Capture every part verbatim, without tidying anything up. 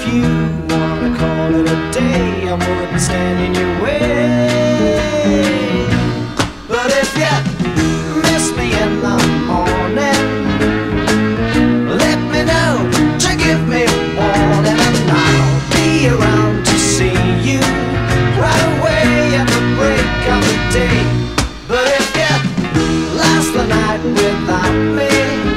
you wanna call it a day, I wouldn't stand in your way. But if you miss me in the morning, let me know to give me warning, and I'll be around to see you right away at the break of the day. But if you last the night without me,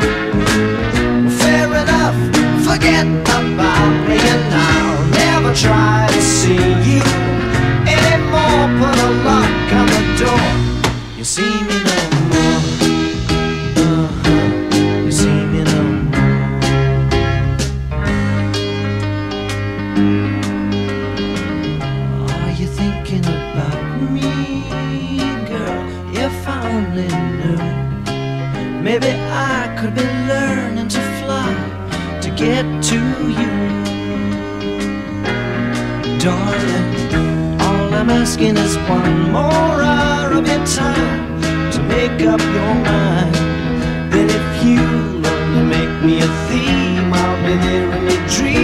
fair enough, forget about me, and I'll never try to see you anymore. Put a lock on the door. You see me no more. Uh-huh. You see me no more. Are you thinking about me, girl? If I only knew, maybe I could be learning to fly to get to you. Darling, all I'm asking is one more hour of your time to make up your mind. Then if you'll only make me a theme, I'll be there in your dreams.